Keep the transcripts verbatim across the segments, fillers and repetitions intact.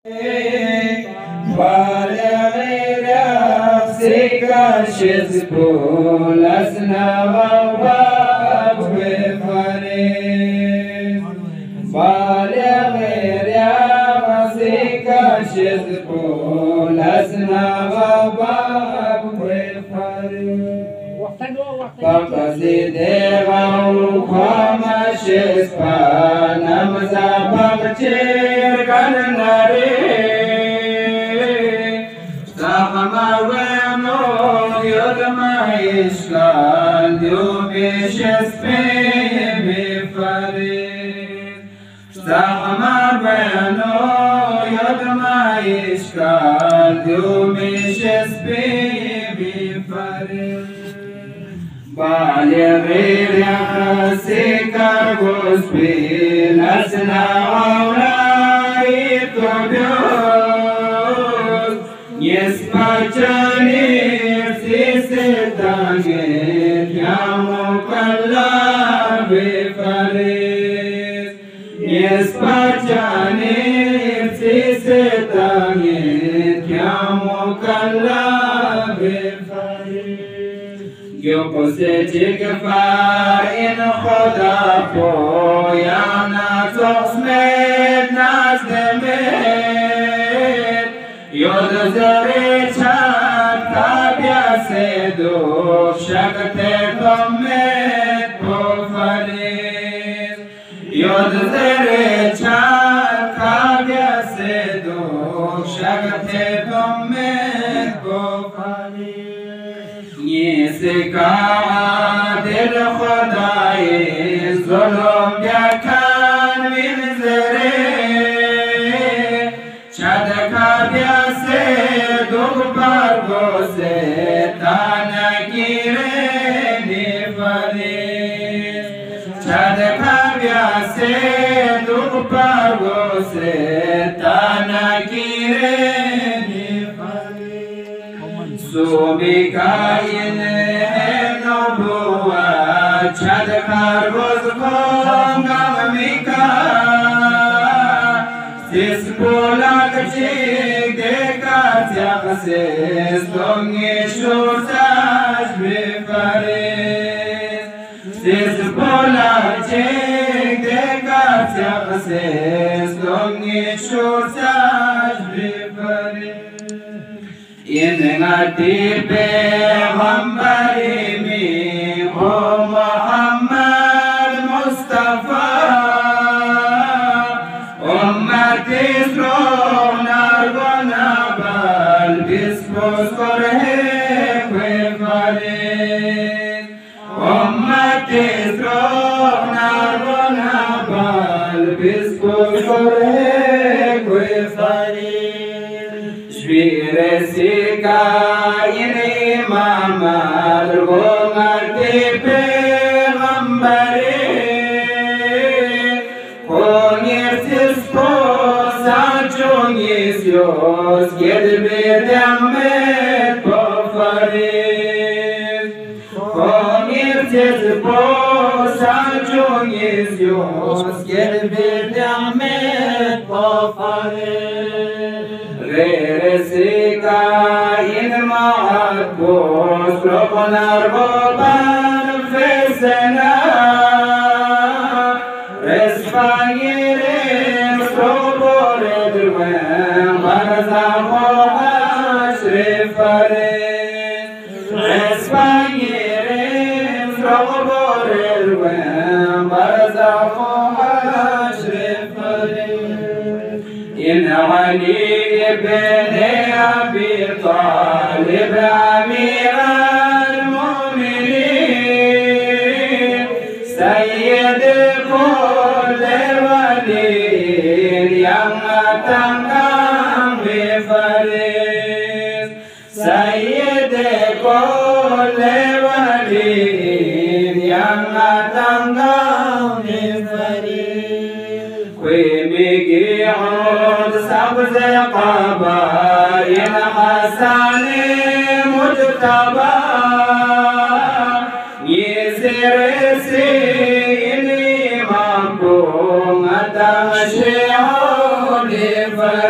Shri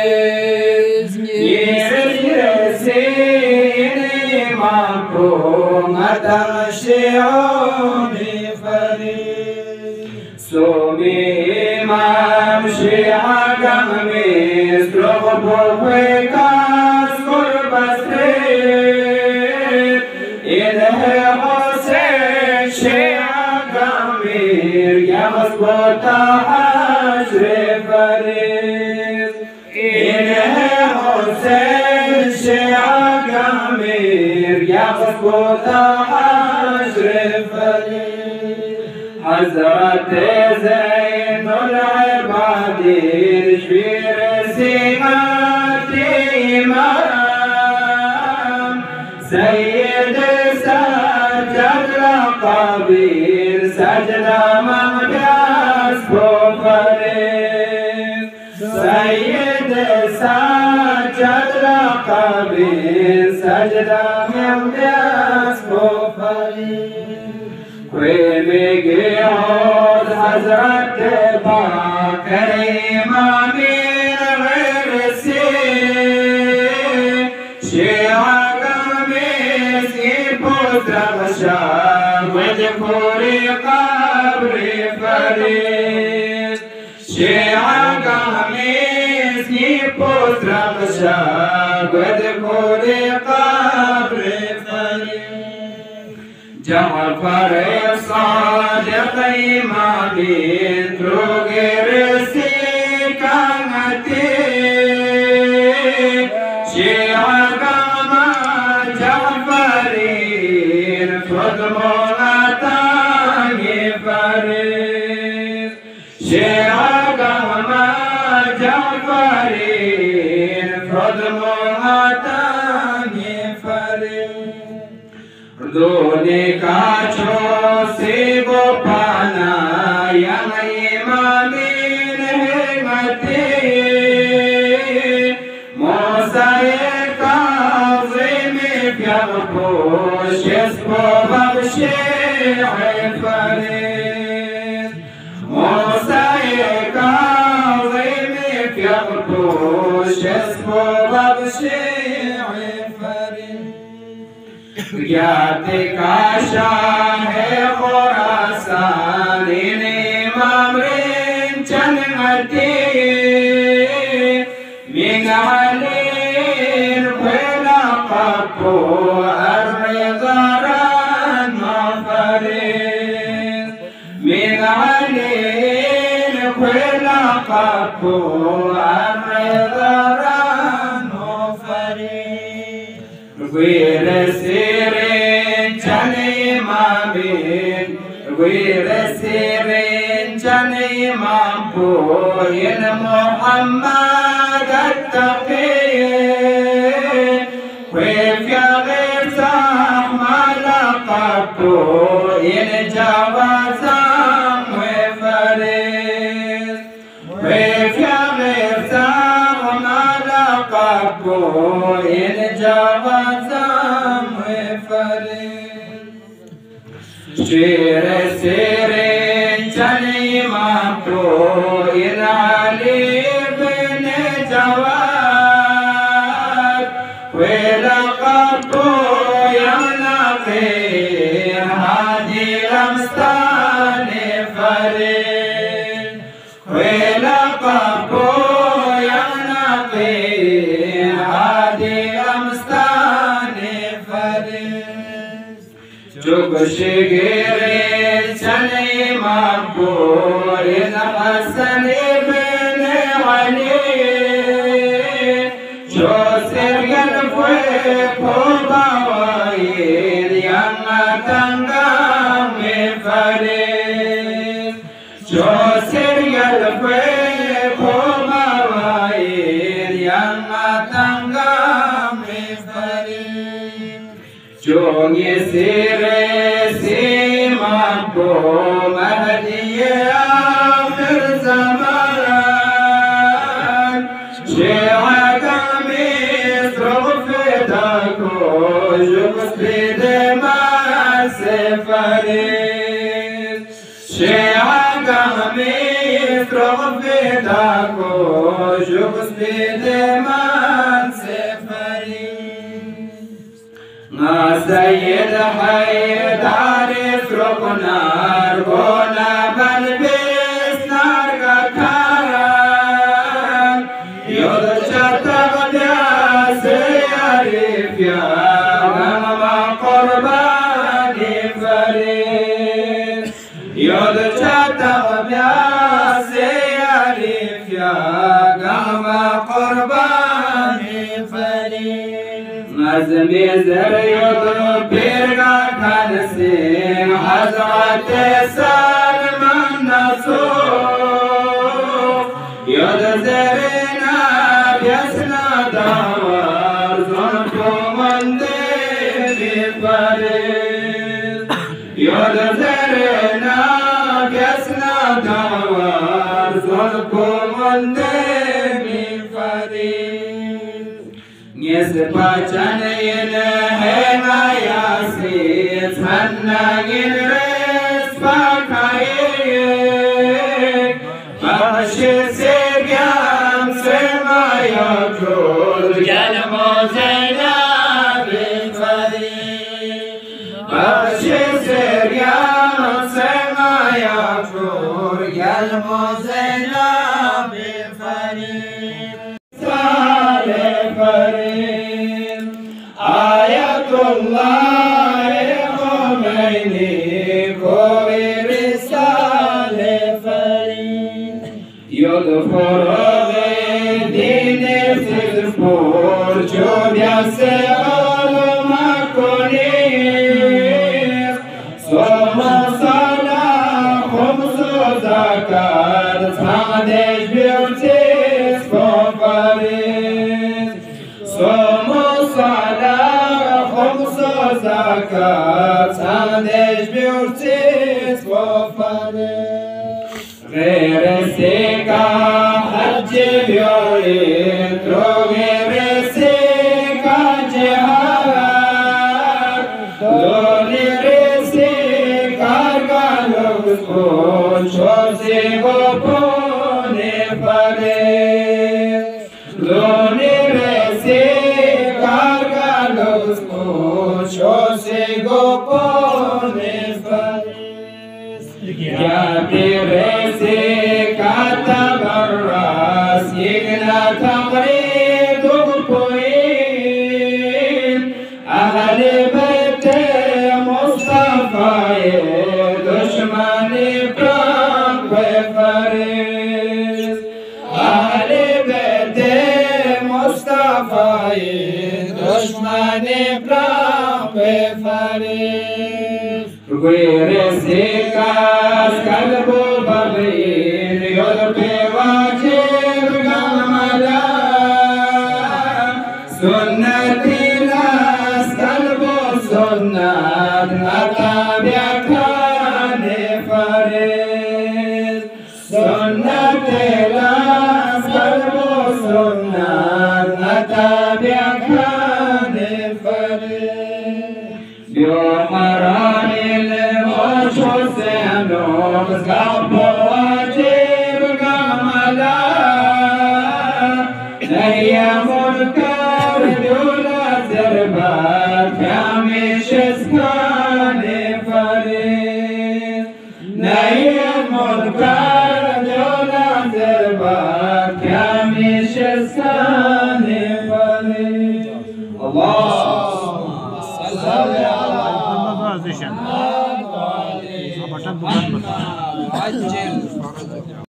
يرسيني معكم أتمشيوني فريد سومي ممشي عقمي سرغبو بكاس قرب سريد إله حسين شيعة قمير يغسبط حجر فريد إله حسين شيعة قمير يغسبط حجر فريد حضرت زين العبادين شبير سمات إمام سيد سجد القبير سجد مقدس بفريد سيد سجد القبير سجد مقدس بفريد ويبقي عود حضرت باكر إمامين غير السين شيعة قميص يبوس رغشاب وذكوري قبري فريد شيعة قميص يبوس رغشاب وذكوري قبري فريد جعفر الصادق إمامين تروغر سيكامتي شيعة قاما جعفرين فضمونتاني فريد شيعة قاما جعفرين فضمونتاني فريد Doni kacho sigo pana yang imamin himati Mosaik kazimi fyagpo shespo babshi farid Mosaik kazimi fyagpo shespo babshi farid ज्ञाति का शान है खुरासान इमाम चनमती मिंगालीन खुला पप्पो अर्ज़ारान मफरीद मिंगालीन खुला पप्पो अर्ज़ारान मफरीद غير سيرين جني مامين غير سيرين جني مامبوين محمد التقي ويف يا غير سحما لقبوين جوازام وفريد ويف يا غير سحما لقبوين جوازام وفريد شير سيرين جني مامبوين علي بن جواد ولقبو يا نقير هادي أمستان فريد ولقبو يا نقير هادي أمستان فريد جوك شجير سني مقبول حسن بن علي جو سرگل فوي بوايد yang tangam فريد جو سرگل فوي بوايد yang tangam فريد جوني سيري سيمانكو مهدي آخر زمان شيعة قميص رغفتكو جبس بدماء سفريد شيعة قميص استغفرتكو شخص بدمان سفري ما سيد حيدر اسرقنا رقنا بلبس نارك كان يضجر تغدى سياريف يا غمما قرباني فريد يضجر تغدى سياريف يا غمما قرباني فريد مزمي زر يضرب برقا كان سيم حزرة سلمان نصوف يضزرنا بيسنا دوار زنكو من دي فريد يضزرنا بيسنا دوار زنكو من دي فريد يسبحان ينهما ياسيت هنا ينرس فكايك باشي سيجام سما يقول يلمو زينب فريد باشي سيجام سما يقول يلمو زينب فريد فريد آية الله خميني كوي رسالة فريد يدخل دين سيدفور جوب يسأل ما كنير صوم صلاة خمس زكاة تعدش بيوتيس فريد صوم صلاة خمس زكاة تعدش بيوتيس فريد غير سيكا حج بيوريد غير سيكا جهاد دوني رسيكا قالوا سكون شوزي غبوني فريد دوني رسيكا قالوا سكون شوزي غبوني فريد يا برسي كتب الراس يغنى تقريد بقوين أهل بيت مصطفى دشمني برام وفريد أهل بيت مصطفى دشمني برام وفريد غير سيكاس قلبو بغير يلقي واجب قمدا سنتي ناس قلبو سنات نتابع كان فريد سنتي ناس قلبو سنات نتابع كان فريد بيوحران المشوسينو بسقبو واجب قمدا نهي منكر دولا زربات كامش اسكان فريد نهي منكر دولا زربات كامش اسكان فريد اللهم صل على محمد